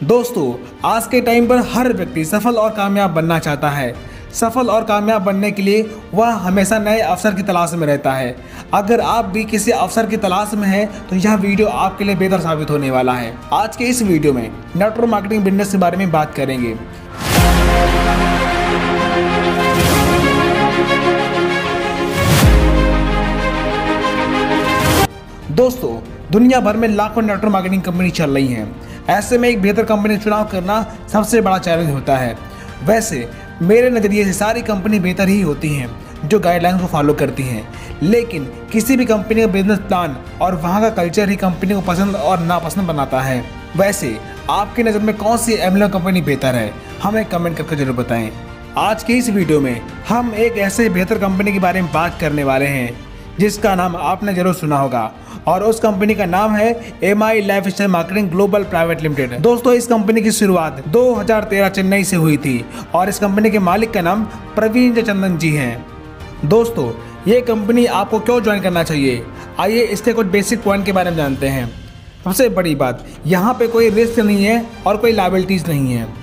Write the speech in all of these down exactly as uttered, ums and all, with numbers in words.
दोस्तों, आज के टाइम पर हर व्यक्ति सफल और कामयाब बनना चाहता है। सफल और कामयाब बनने के लिए वह हमेशा नए अवसर की तलाश में रहता है। अगर आप भी किसी अवसर की तलाश में हैं तो यह वीडियो आपके लिए बेहतर साबित होने वाला है। आज के इस वीडियो में नेटवर्क मार्केटिंग बिजनेस के बारे में बात करेंगे। दोस्तों, दुनिया भर में लाखों नेटवर्क मार्केटिंग कंपनी चल रही हैं। ऐसे में एक बेहतर कंपनी चुनाव करना सबसे बड़ा चैलेंज होता है। वैसे मेरे नज़रिए से सारी कंपनी बेहतर ही होती हैं जो गाइडलाइंस को फॉलो करती हैं, लेकिन किसी भी कंपनी का बिजनेस प्लान और वहाँ का कल्चर ही कंपनी को पसंद और नापसंद बनाता है। वैसे आपकी नज़र में कौन सी एमएलएम कंपनी बेहतर है, हमें कमेंट करके जरूर बताएं। आज की इस वीडियो में हम एक ऐसे बेहतर कंपनी के बारे में बात करने वाले हैं जिसका नाम आपने जरूर सुना होगा, और उस कंपनी का नाम है M I lifestyle marketing global private limited. दोस्तों, इस कंपनी की शुरुआत दो हज़ार तेरह चेन्नई से हुई थी और इस कंपनी के मालिक का नाम प्रवीण जयचंदन जी हैं। दोस्तों, ये कंपनी आपको क्यों ज्वाइन करना चाहिए, आइए इसके कुछ बेसिक पॉइंट के बारे में जानते हैं। सबसे बड़ी बात, यहाँ पे कोई रिस्क नहीं है और कोई लायबिलिटीज नहीं है।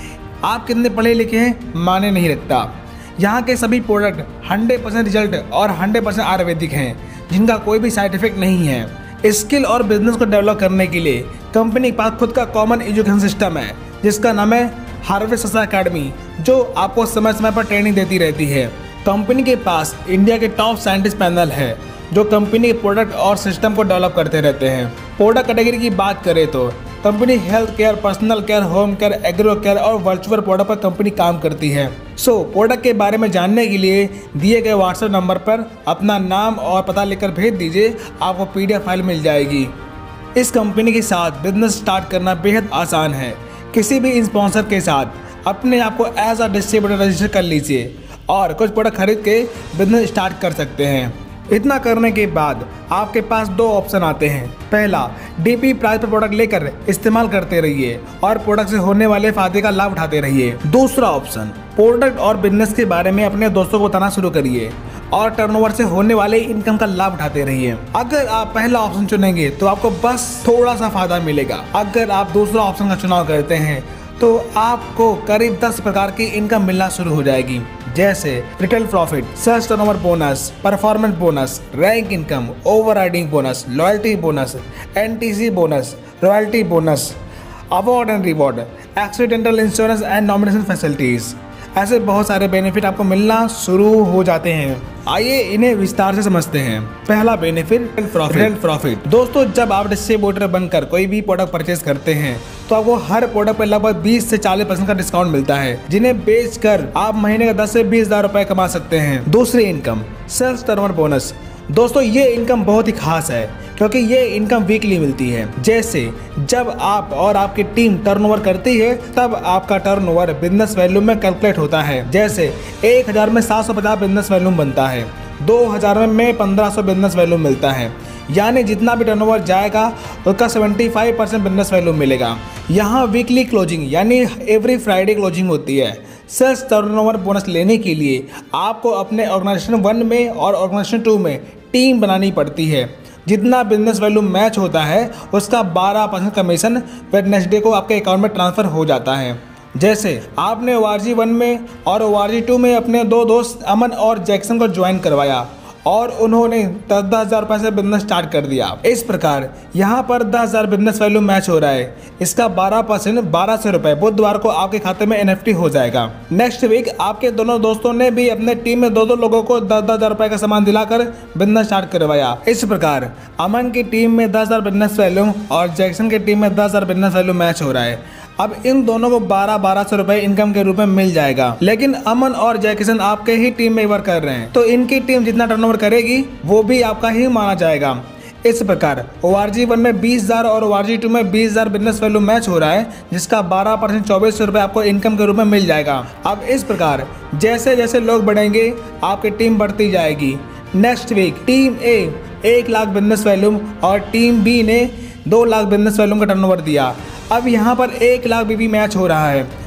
आप कितने पढ़े लिखे हैं माने नहीं रखता। यहाँ के सभी प्रोडक्ट हंड्रेड परसेंट रिजल्ट और हंड्रेड परसेंट आयुर्वेदिक हैं, जिनका कोई भी साइड इफेक्ट नहीं है। स्किल और बिजनेस को डेवलप करने के लिए कंपनी के पास खुद का कॉमन एजुकेशन सिस्टम है जिसका नाम है हार्वेस्ट अकेडमी, जो आपको समय समय पर ट्रेनिंग देती रहती है। कंपनी के पास इंडिया के टॉप साइंटिस्ट पैनल है जो कंपनी के प्रोडक्ट और सिस्टम को डेवलप करते रहते हैं। प्रोडक्ट कैटेगरी की बात करें तो company health care, personal care, home care, agro care और वर्चुअल प्रोडक्ट पर कंपनी काम करती है। सो so, प्रोडक्ट के बारे में जानने के लिए दिए गए व्हाट्सएप नंबर पर अपना नाम और पता लेकर भेज दीजिए, आपको पीडीएफ फाइल मिल जाएगी। इस कंपनी के साथ बिजनेस स्टार्ट करना बेहद आसान है। किसी भी स्पॉन्सर के साथ अपने आप को एज अ डिस्ट्रीब्यूटर रजिस्टर कर लीजिए और कुछ प्रोडक्ट खरीद के बिजनेस स्टार्ट कर सकते हैं। इतना करने के बाद आपके पास दो ऑप्शन आते हैं। पहला, डीपी प्राइस पर प्रोडक्ट लेकर इस्तेमाल करते रहिए और प्रोडक्ट से होने वाले फायदे का लाभ उठाते रहिए। दूसरा ऑप्शन, प्रोडक्ट और बिजनेस के बारे में अपने दोस्तों को बताना शुरू करिए और टर्नओवर से होने वाले इनकम का लाभ उठाते रहिए। अगर आप पहला ऑप्शन चुनेंगे तो आपको बस थोड़ा सा फायदा मिलेगा। अगर आप दूसरा ऑप्शन का चुनाव करते हैं तो आपको करीब दस प्रकार की इनकम मिलना शुरू हो जाएगी, जैसे retail profit, sales turnover bonus, performance bonus, rank income, overriding bonus, loyalty bonus, NTC bonus, royalty bonus, award and reward, accidental insurance and nomination facilities. ऐसे बहुत सारे बेनिफिट आपको मिलना शुरू हो जाते हैं। आइए इन्हें विस्तार से समझते हैं। पहला बेनिफिट, प्रॉफिट प्रॉफिट दोस्तों, जब आप डिस्ट्रीब्यूटर बनकर कोई भी प्रोडक्ट परचेज करते हैं तो आपको हर प्रोडक्ट पर लगभग बीस से चालीस परसेंट का डिस्काउंट मिलता है, जिन्हें बेचकर आप महीने का दस से बीस हजार रुपए कमा सकते हैं। दूसरी इनकम, सेल्स टर्नओवर बोनस। दोस्तों, ये इनकम बहुत ही खास है क्योंकि ये इनकम वीकली मिलती है। जैसे जब आप और आपकी टीम टर्नओवर करती है तब आपका टर्नओवर बिजनेस वैल्यूम में कैलकुलेट होता है। जैसे एक हजार में सात सौ पचास बिजनेस वैल्यूम बनता है, दो हजार में पंद्रह सौ बिजनेस वैल्यूम मिलता है, यानी जितना भी टर्नओवर जाएगा उसका पचहत्तर परसेंट बिजनेस वैल्यूम मिलेगा। यहाँ वीकली क्लोजिंग यानी एवरी फ्राइडे क्लोजिंग होती है। सेल्स टर्नओवर बोनस लेने के लिए आपको अपने ऑर्गेनाइजेशन वन में और ऑर्गेनाइजेशन टू में टीम बनानी पड़ती है। जितना बिजनेस वैल्यू मैच होता है उसका बारह परसेंट कमीशन वेडनेसडे को आपके अकाउंट में ट्रांसफर हो जाता है। जैसे आपने ओ आर जी वन में और ओ आर जी टू में अपने दो दोस्त अमन और जैक्सन को ज्वाइन करवाया और उन्होंने दस दस हजार रुपये से बिजनेस स्टार्ट कर दिया। इस प्रकार यहाँ पर दस हजार बिजनेस वैल्यू मैच हो रहा है, इसका बारह परसेंट बारह सौ रुपये बुधवार को आपके खाते में एनएफटी हो जाएगा। नेक्स्ट वीक आपके दोनों दोस्तों ने भी अपने टीम में दो दो लोगों को दस दस हजार रुपये का सामान दिलाकर बिजनेस स्टार्ट करवाया। इस प्रकार अमन की टीम में दस हजार बिजनेस वैल्यू और जैक्सन की टीम में दस हजार बिजनेस वैल्यू मैच हो रहा है। अब इन दोनों को बारह बारह सौ रुपए इनकम के रूप में मिल जाएगा, लेकिन अमन और जैक्सन आपके ही टीम में वर्क कर रहे हैं तो इनकी टीम जितना टर्नओवर करेगी वो भी आपका ही माना जाएगा। इस प्रकार ओ आर जी वन में बीस हजार और ओ आर जी टू में बीस हजार बिजनेस वैल्यू मैच हो रहा है, जिसका बारह परसेंट चौबीस सौ रुपये आपको इनकम के रूप में मिल जाएगा। अब इस प्रकार जैसे जैसे लोग बढ़ेंगे आपकी टीम बढ़ती जाएगी। नेक्स्ट वीक टीम ए एक लाख बिजनेस वैल्यूम और टीम बी ने दो लाख बिजनेस वैल्यूम का टर्नओवर दिया। अब यहाँ पर एक लाख भी, भी मैच हो रहा है,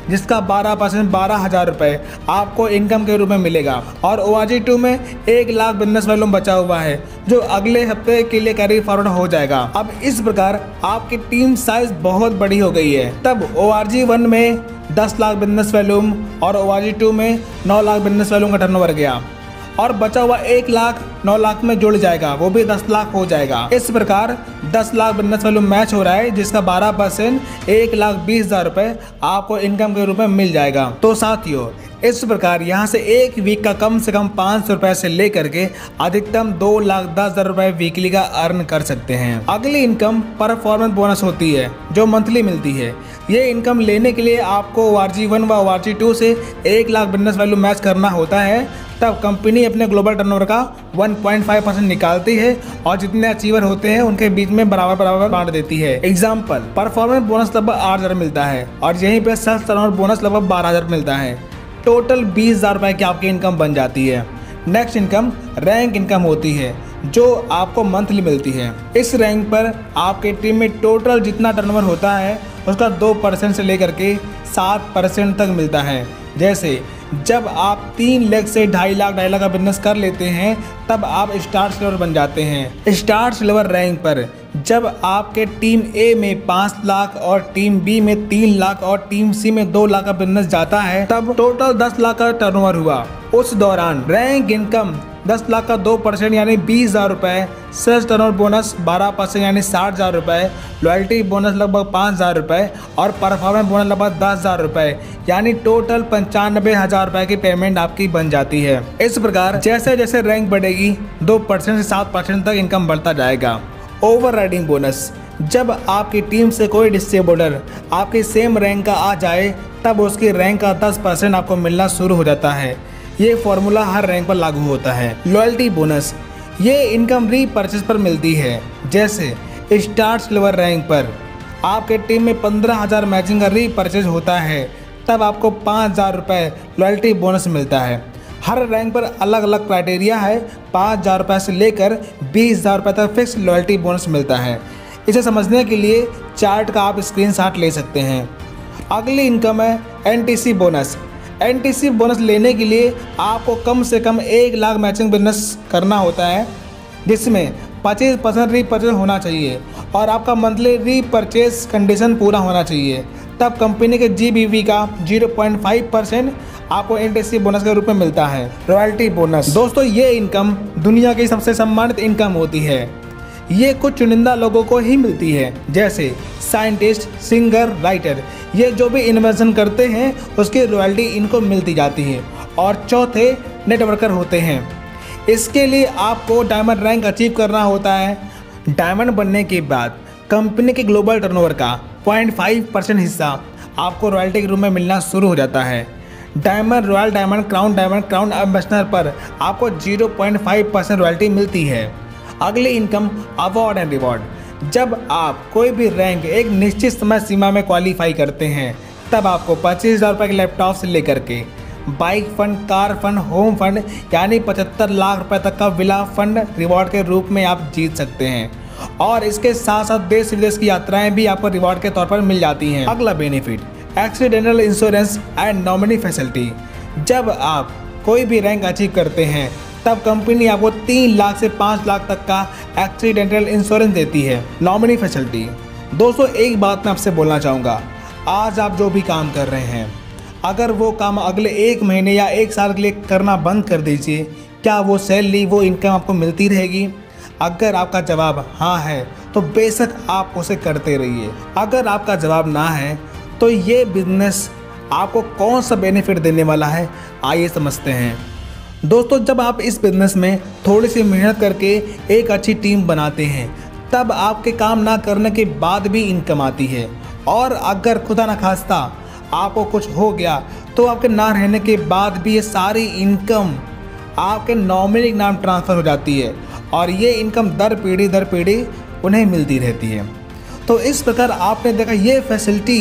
जिसका बारह परसेंट बारह हजार रुपये आपको इनकम के रूप में मिलेगा। और ओ आर जी टू में एक लाख बिजनेस वॉल्यूम बचा हुआ है जो अगले हफ्ते के लिए कैरी फॉरवर्ड हो जाएगा। अब इस प्रकार आपकी टीम साइज बहुत बड़ी हो गई है। तब ओ आर जी वन में दस लाख बिजनेस वॉल्यूम और ओ आर जी टू में नौ लाख बिजनेस वॉल्यूम का टर्नओवर गया और बचा हुआ एक लाख नौ लाख में जुड़ जाएगा, वो भी दस लाख हो जाएगा। इस प्रकार दस लाख बिजनेस वॉल्यूम मैच हो रहा है जिसका बारह परसेंट एक लाख बीस हजार रुपये आपको इनकम के रूप में मिल जाएगा। तो साथियों, इस प्रकार यहाँ से एक वीक का कम से कम पाँच सौ रुपये से लेकर के अधिकतम दो लाख दस हजार रुपये वीकली का अर्न कर सकते हैं। अगली इनकम परफॉर्मेंस बोनस होती है जो मंथली मिलती है। ये इनकम लेने के लिए आपको ओ आर जी वन व ओ आर जी टू से एक लाख बिजनेस वैल्यू मैच करना होता है। तब कंपनी अपने ग्लोबल टर्नओवर का एक पॉइंट पाँच परसेंट निकालती है और जितने अचीवर होते हैं उनके बीच में बराबर बराबर बांट देती है। एग्जाम्पल, परफॉर्मेंस बोनस लगभग आठ हजार मिलता है और यहीं पे सेल्स टर्नओवर बोनस लगभग बारह हजार मिलता है। टोटल बीस हजार रुपये की आपकी इनकम बन जाती है। नेक्स्ट इनकम रैंक इनकम होती है जो आपको मंथली मिलती है। इस रैंक पर आपके टीम में टोटल जितना टर्नओवर होता है उसका दो परसेंट से लेकर के सात परसेंट तक मिलता है। जैसे जब आप तीन लाख से ढाई लाख ढाई लाख का बिजनेस कर लेते हैं तब आप स्टार सिल्वर बन जाते हैं। स्टार सिल्वर रैंक पर जब आपके टीम ए में पाँच लाख और टीम बी में तीन लाख और टीम सी में दो लाख का बिजनेस जाता है तब टोटल दस लाख का टर्नओवर हुआ। उस दौरान रैंक इनकम दस लाख का दो परसेंट यानी बीस हजार रुपये, सेल्स टर्नओवर बोनस बारह परसेंट यानी साठ हजार रुपये, लॉयल्टी बोनस लगभग पाँच हजार रुपये और परफॉर्मेंस बोनस लगभग दस हजार रुपये यानी टोटल पंचानबे हजार रुपये की पेमेंट आपकी बन जाती है। इस प्रकार जैसे जैसे रैंक बढ़ेगी दो परसेंट से सात परसेंट तक इनकम बढ़ता जाएगा। ओवर राइडिंग बोनस, जब आपकी टीम से कोई डिस्ट्रीब्यूटर आपकी सेम रैंक का आ जाए तब उसकी रैंक का दस परसेंट आपको मिलना शुरू हो जाता है। ये फॉर्मूला हर रैंक पर लागू होता है। लॉयल्टी बोनस, ये इनकम री परचेज पर मिलती है। जैसे स्टार सिल्वर रैंक पर आपके टीम में पंद्रह हजार मैचिंग का री परचेज होता है तब आपको पाँच हजार रुपये लॉयल्टी बोनस मिलता है। हर रैंक पर अलग अलग क्राइटेरिया है। पाँच हजार रुपये से लेकर बीस हजार रुपये तक फिक्स लॉयल्टी बोनस मिलता है। इसे समझने के लिए चार्ट का आप स्क्रीनशॉट ले सकते हैं। अगली इनकम है N T C bonus. N T C bonus लेने के लिए आपको कम से कम एक लाख मैचिंग बिजनेस करना होता है जिसमें पच्चीस परसेंट रीपरचेज होना चाहिए और आपका मंथली रीपरचेज कंडीशन पूरा होना चाहिए। तब कंपनी के जी बी वी का ज़ीरो पॉइंट फाइव परसेंट आपको एन टी सी बोनस के रूप में मिलता है। रॉयल्टी बोनस, दोस्तों ये इनकम दुनिया की सबसे सम्मानित इनकम होती है। ये कुछ चुनिंदा लोगों को ही मिलती है जैसे साइंटिस्ट, सिंगर, राइटर। ये जो भी इन्वेंशन करते हैं उसकी रॉयल्टी इनको मिलती जाती है। और चौथे नेटवर्कर होते हैं। इसके लिए आपको डायमंड रैंक अचीव करना होता है। डायमंड बनने के बाद कंपनी के ग्लोबल टर्नओवर का पॉइंट फाइव परसेंट हिस्सा आपको रॉयल्टी के रूप में मिलना शुरू हो जाता है। Diamond, royal diamond, crown diamond, crown ambassador पर आपको zero point five percent royalty मिलती है। अगली इनकम अवार्ड एंड रिवॉर्ड, जब आप कोई भी रैंक एक निश्चित समय सीमा में क्वालिफाई करते हैं तब आपको पच्चीस हज़ार रुपये के लैपटॉप से लेकर के bike fund, car fund, home fund यानी पचहत्तर लाख रुपए तक का विला फंड रिवॉर्ड के रूप में आप जीत सकते हैं। और इसके साथ साथ देश विदेश की यात्राएं भी आपको रिवॉर्ड के तौर पर मिल जाती हैं। अगला benefit accidental insurance and nominee facility, जब आप कोई भी रैंक अचीव करते हैं तब कंपनी आपको तीन लाख से पाँच लाख तक का एक्सीडेंटल इंश्योरेंस देती है। नॉमिनी फैसिलिटी, दोस्तों एक बात मैं आपसे बोलना चाहूँगा, आज आप जो भी काम कर रहे हैं अगर वो काम अगले एक महीने या एक साल के लिए करना बंद कर दीजिए, क्या वो सैलरी, वो इनकम आपको मिलती रहेगी? अगर आपका जवाब हाँ है तो बेशक आप उसे करते रहिए। अगर आपका जवाब ना है तो ये बिजनेस आपको कौन सा बेनिफिट देने वाला है, आइए समझते हैं। दोस्तों जब आप इस बिज़नेस में थोड़ी सी मेहनत करके एक अच्छी टीम बनाते हैं तब आपके काम ना करने के बाद भी इनकम आती है। और अगर खुदा न खास्ता आपको कुछ हो गया तो आपके ना रहने के बाद भी ये सारी इनकम आपके नॉमिनी के नाम ट्रांसफ़र हो जाती है और ये इनकम दर पीढ़ी दर पीढ़ी उन्हें मिलती रहती है। तो इस प्रकार आपने देखा ये फैसिलिटी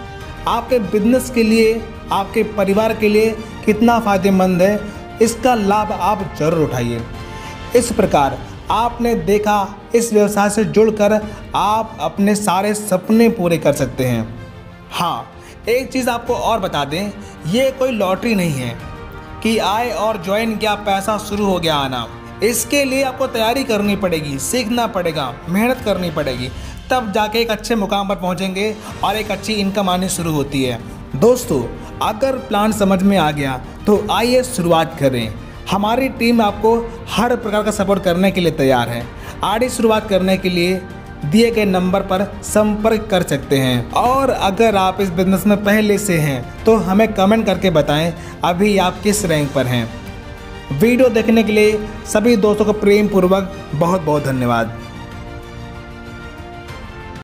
आपके बिजनेस के लिए, आपके परिवार के लिए कितना फ़ायदेमंद है, इसका लाभ आप जरूर उठाइए। इस प्रकार आपने देखा इस व्यवसाय से जुड़कर आप अपने सारे सपने पूरे कर सकते हैं। हाँ, एक चीज़ आपको और बता दें, ये कोई लॉटरी नहीं है कि आए और ज्वाइन किया पैसा शुरू हो गया आना। इसके लिए आपको तैयारी करनी पड़ेगी, सीखना पड़ेगा, मेहनत करनी पड़ेगी, तब जाके एक अच्छे मुकाम पर पहुंचेंगे और एक अच्छी इनकम आनी शुरू होती है। दोस्तों, अगर प्लान समझ में आ गया तो आइए शुरुआत करें। हमारी टीम आपको हर प्रकार का सपोर्ट करने के लिए तैयार है। आगे शुरुआत करने के लिए दिए गए नंबर पर संपर्क कर सकते हैं। और अगर आप इस बिजनेस में पहले से हैं तो हमें कमेंट करके बताएं अभी आप किस रैंक पर हैं। वीडियो देखने के लिए सभी दोस्तों को प्रेम पूर्वक बहुत बहुत धन्यवाद।